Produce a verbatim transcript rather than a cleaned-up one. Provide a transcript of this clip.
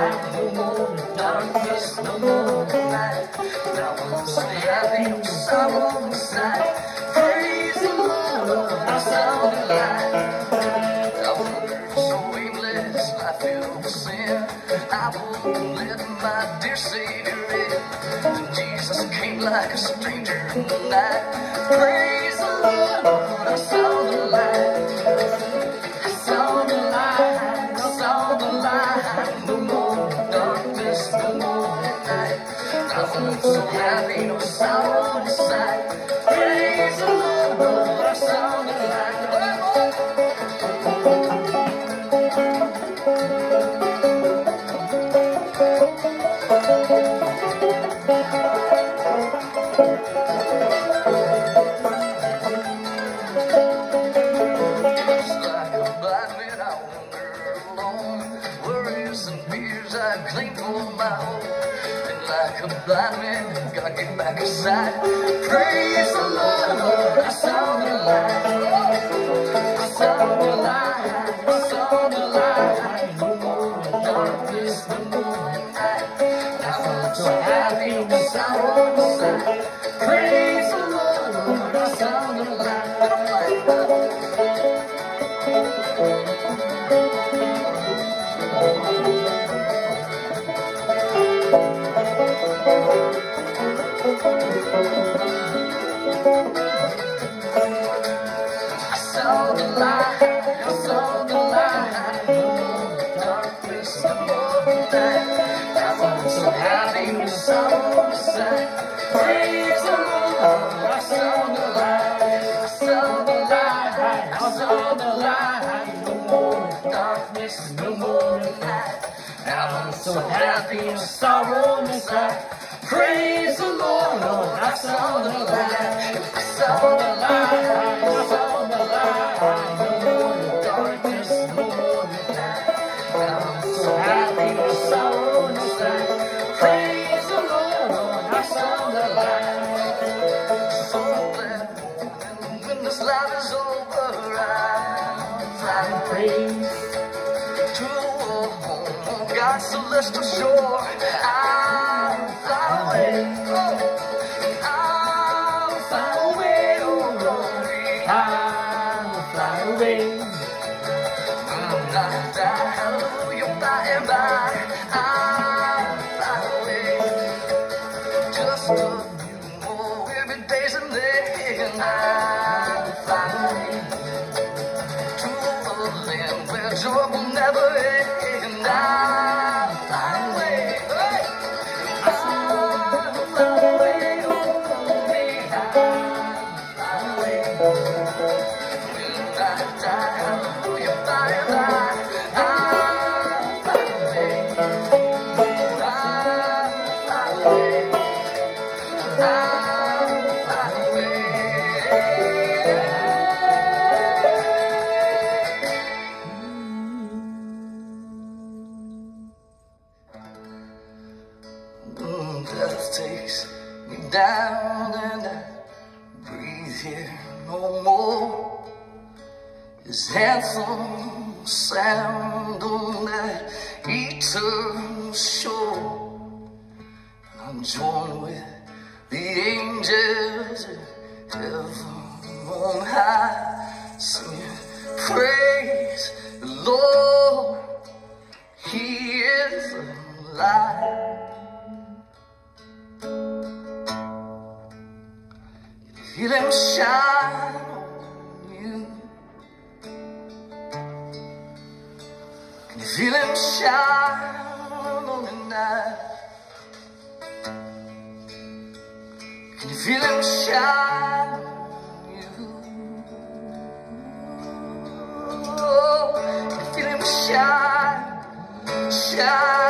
light, no more darkness, no more night. Now I'm so happy, no sorrow inside. Praise the Lord, I found a light. I wandered so aimless, I feel sin. I won't let my dear Savior in. Jesus came like a stranger in the night. Praise the Lord, I saw the light. I saw the light, I saw the light. No more darkness, no more night. I'm so happy, no sorrow inside. Praise the Lord, I saw the light. I claim for my own, and like a blind man, gotta get back inside. Praise the Lord, I saw the light. I saw the light, I saw the light. No more darkness, no more night. I'm so happy, no sorrow inside. Praise the Lord, I saw the light. I saw the light, I saw the light. No more darkness, no more night. I'm so happy, no sorrow inside. Praise the Lord, I saw the light. I saw the light, I saw the light. No more darkness, no more night. I'm so happy, no sorrow inside. Praise the Lord, Lord, I saw the light. I saw the light, I saw the light. No more darkness, no more night. I'm so happy, no sorrow inside. Praise the Lord, Lord, I saw the light. So that when this life is over, I praise to God's celestial shore. I'll fly away, oh, I'll fly away, oh glory, I'll fly away. I'm not die, hallelujah, by and by, I'll fly away. Just a few more every day's and then I'll fly away to a land where joy will never end. I'll fly away, hey. I'll fly away, oh glory, I'll fly away. When I die, hallelujah, by and by, I'll fly away. I'll fly away. I'll fly away. Death takes me down and I breathe here no more. His handsome sound on that eternal shore. I'm joined with the angels in heaven on high, singing praise the Lord, He is alive. Feel Him shine on you. Can you feel Him shine on the night? Can you feel Him shine on you? Oh, can you feel Him shine, shine?